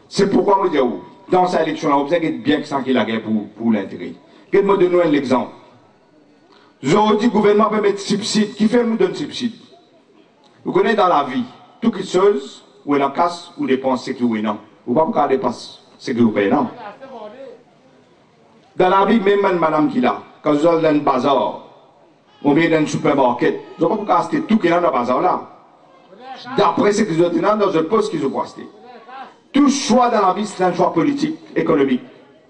C'est pourquoi moi je dis, dans cette élection-là, vous savez bien que ça qui est la guerre pour l'intérêt. Que moi donne un exemple. J'aurais dit, le gouvernement peut mettre subside. Qui fait nous donner subside? Vous connaissez dans la vie, toute chose, où elle en casse, ou dépense, c'est que oui, non. Vous ne pouvez pas dépenser, c'est que vous payez, non. Dans la vie, même madame qui là, quand vous allez dans le bazar, on vient dans le supermarché, vous ne pouvez pas acheter tout qui est dans le bazar là. D'après ce qu'ils ont dit dans un poste qu'ils ont acheté. Tout choix dans la vie, c'est un choix politique, économique.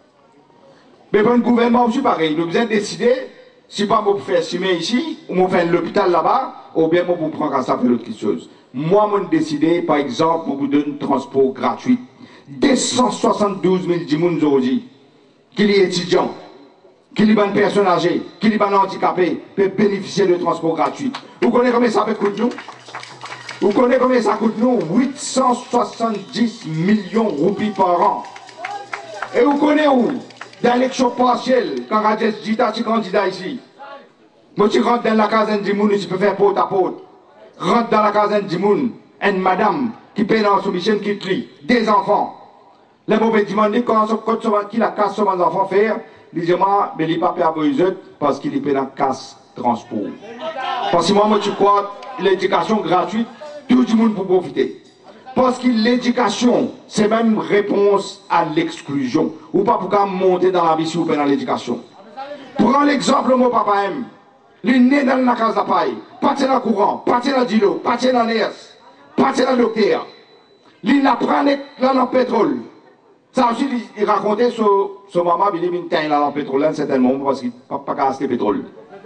Mais pour le gouvernement aussi pareil, nous devons décider, si pas moi pour faire cimer ici, ou moi faire l'hôpital là-bas, ou bien moi pour prendre ça faire autre chose. Moi, je décider, par exemple, moi vous donne transport gratuit. 272 000 dimoun aujourd'hui, qui sont étudiants, qui sont personnes âgées, qui sont handicapés, peuvent bénéficier de transport gratuit. Vous connaissez combien ça coûte nous? Vous connaissez combien ça coûte nous? 870 millions de roupies par an. Et vous connaissez où? Dans l'élection partielle, quand Rajesh Jita est candidat ici. Moi, tu rentres dans la caserne du monde, tu peux faire porte à porte. Rentre dans la caserne du monde, une madame qui paye dans soumission, qui lit, des enfants. Les mauvais demandent quand qui la casse sur mes enfants faire, ils disent moi, mais il n'est pas payé à Boiseux parce qu'il est payé dans la casse transport. Parce que moi, tu crois, l'éducation gratuite, tout le monde pour profiter. Parce que l'éducation, c'est même réponse à l'exclusion. Ou pas pour monter dans la vie si vous payez dans l'éducation. Prends l'exemple, mon papa aime. Il est né dans la case de paille, parti dans le courant, parti dans le dilo, parti dans l'ES, parti dans le docteur. Il apprend dans le pétrole. Ça aussi, il racontait sur maman, il est venu dans le pétrole, certainement, parce qu'il n'a pas acheté le pétrole.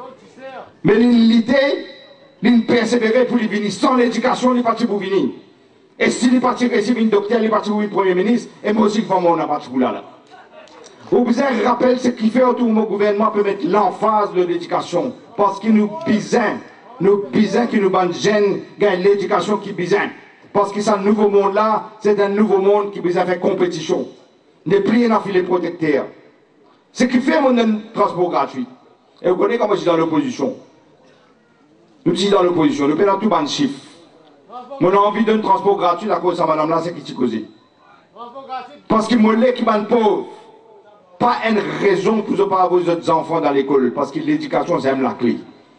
Mais l'idée, il persévérait pour venir. Sans l'éducation, il est parti pour venir. Et s'il est parti recevoir un docteur, il est parti pour un premier ministre, et moi aussi, on a parti pour là. Vous avez rappelé ce qui fait autour du gouvernement peut mettre l'emphase de l'éducation. Parce qu'il nous besoin qui nous bandent jeunes, gagne l'éducation qui besoin. Parce que ce nouveau monde-là, c'est un nouveau monde qui besoin faire compétition. Ne plus un filet protecteur. Ce qui fait mon transport gratuit. Et vous connaissez comment je suis dans l'opposition. Nous sommes dans l'opposition, nous payons tout ban chiffre. Mon envie d'un transport gratuit à cause de madame là, c'est qui t'y cause. Parce que mon lait qui ban pauvre. Pas une raison pour ne pas avoir vos autres enfants dans l'école, parce que l'éducation, c'est même la clé.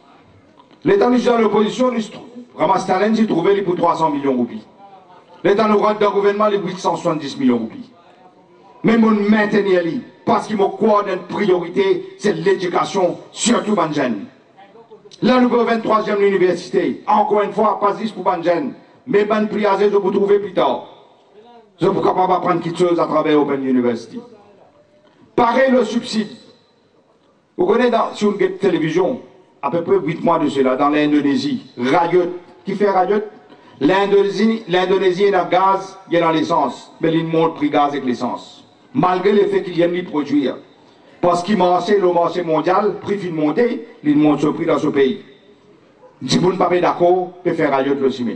L'État nous dans l'opposition, nous ramasse talent, j'ai trouvé pour 300 millions de roupies. L'État nous rentre dans le gouvernement, les 870 millions de roupies. Mais mon maintenir, parce qu'il me croit d'une priorité, c'est l'éducation, surtout pour les jeunes. Là, nous avons 23e l'université. Encore une fois, pas 10 pour les jeunes. Mais ben priazé, je vous trouver plus tard. Je suis capable d'apprendre quelque chose à travers Open University. Pareil le subside. Vous connaissez sur une télévision, à peu près 8 mois de cela, dans l'Indonésie, Rayot. Qui fait Rayot? L'Indonésie est dans le gaz, il est dans l'essence. Mais il monte le prix gaz avec l'essence. Malgré le fait qu'il vienne de produire. Parce qu'il marché le marché mondial, le prix fin monté, il monte ce prix dans ce pays. Si vous ne pas d'accord, peut faire Rayot le ciment.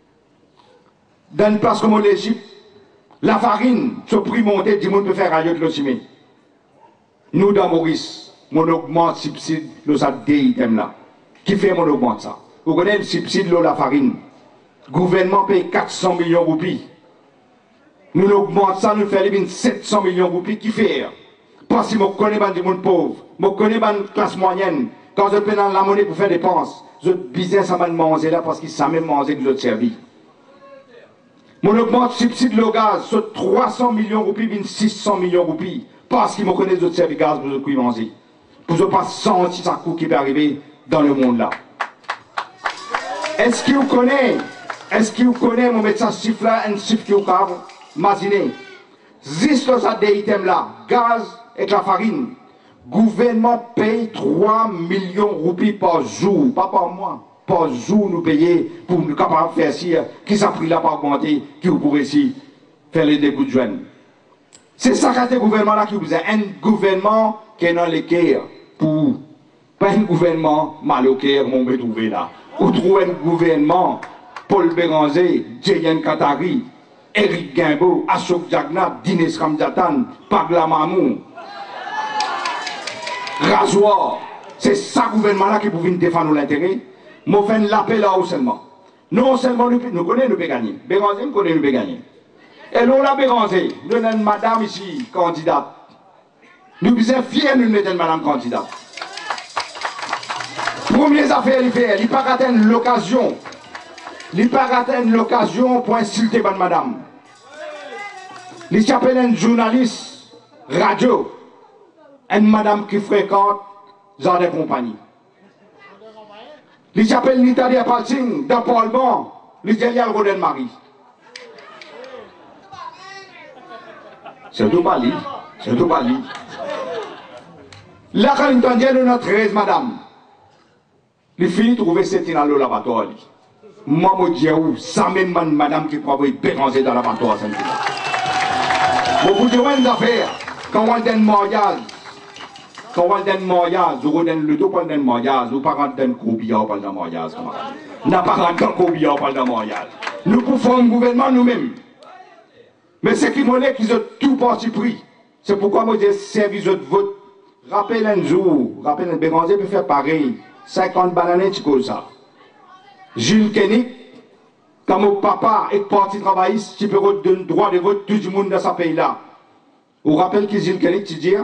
Dans une place comme l'Égypte, la farine, ce prix monté, du monde peut faire Rayot le ciment. Nous, dans Maurice, on augmente le subside de cette item là. Qui fait qu'on augmente ça? Vous connaissez le subside de la farine? Le gouvernement paye 400 millions de roupies. Nous augmentons ça, nous faisons 700 millions de roupies. Qui fait? Parce que je connais des gens pauvres, je connais des classe moyenne. Quand je paye dans la monnaie pour faire des dépenses, je business à manger là parce qu'ils savent même manger que je servis. On augmente le subside de gaz sur 300 millions de roupies, 600 millions de roupies. Parce qu'ils me connaissent d'autres services gaz pour ne manger. Pour ne pas sentir ça coup qui peut arriver dans le monde là. Est-ce que vous connaissez mon médecin chiffre là, un chiffre qui vous imaginer? Juste ça des items là, gaz et la farine. Gouvernement paye 3 millions de roupies par jour, pas par mois. Par jour nous payer pour nous capables de faire ci, qui s'en pris là pas augmenter, qui vous pourrez ici faire les débuts de jeunes. C'est ça qu'a été le gouvernement là qui vous a un gouvernement qui est dans les cœurs pour pas un gouvernement mal au cœur, mon peut trouver là. Vous trouvez un gouvernement Paul Béranger, Jeyan Katari, Eric Guimbaud, Ashok Jagnat, Dines Ramjatan, Pagla Mamou, Rasoir. C'est ça gouvernement là qui pouvait défendre l'intérêt. Moi fais l'appel là seulement. Non seulement nous connaissons nous peut gagner. Béranger nous connaît nous peut gagner. Et l'on l'a Béranger, nous avons une madame ici, candidate. Nous sommes fiers de nous mettre une madame candidate. Première affaire, il fait, il n'a pas raté l'occasion. Il n'a pas raté l'occasion pour insulter madame. Il s'appelle un journaliste radio, une madame qui fréquente genre de compagnie. Il s'appelle Nitalia Palsing, dans le Parlement, il dit le Roden Marie. C'est tout pas lui, c'est tout pas lui. Là, quand il entendait de notre 13, madame, il finit de trouver cette dans le laboratoire. Moi, je dis, ça même madame qui peut avoir Béranger dans le laboratoire. Vous dire une affaire, quand on a un mariage, quand on a un mariage, vous avez le dos pour un mariage, vous parlez d'un combien pour un mariage. Nous ne parlons pas d'un combien pour un mariage. Nous pouvons un gouvernement nous-mêmes. Mais ce qui m'en est qu'ils ont tout parti pris. C'est pourquoi moi j'ai servi de vote. Rappelez un jour, rappelez un Béranger peut faire pareil. 50 bananes, tu connais ça. Gilles Kenny, quand mon papa est parti travailler, tu peux donner droit de vote tout le monde dans ce pays-là. Vous rappelez que Gilles Kenny, tu dis,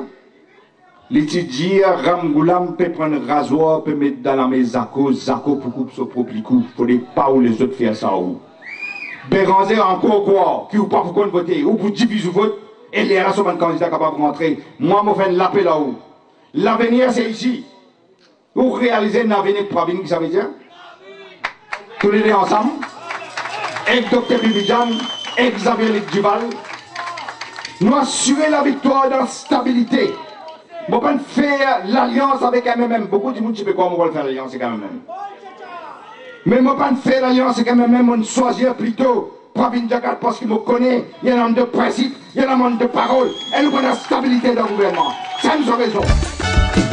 Ramgoulam peut prendre un rasoir, peut mettre dans la maison Zako pour couper son propre coup. Il ne faut pas où les autres faire ça. Béranger encore quoi, qui ou pas pour voter, ou pour diviser le vote, et les là sont un candidat capable de rentrer. Moi, je fais l'appel là-haut. L'avenir, c'est ici. Vous réalisez un avenir pour l'avenir, ça veut dire? Tous les deux ensemble, avec Dr. Bibidjan, avec Xavier Duval, nous assurer la victoire dans la stabilité. Nous ne pouvons pas faire l'alliance avec MMM. Beaucoup de monde ne sait pas comment on va faire l'alliance avec MMM. Mais je ne peux pas faire l'alliance avec MMM, on choisit plutôt Pravin Jagat parce qu'il me connaît, il y a un homme de principe, il y a un homme de parole, et nous avons la stabilité dans le gouvernement. C'est une raison.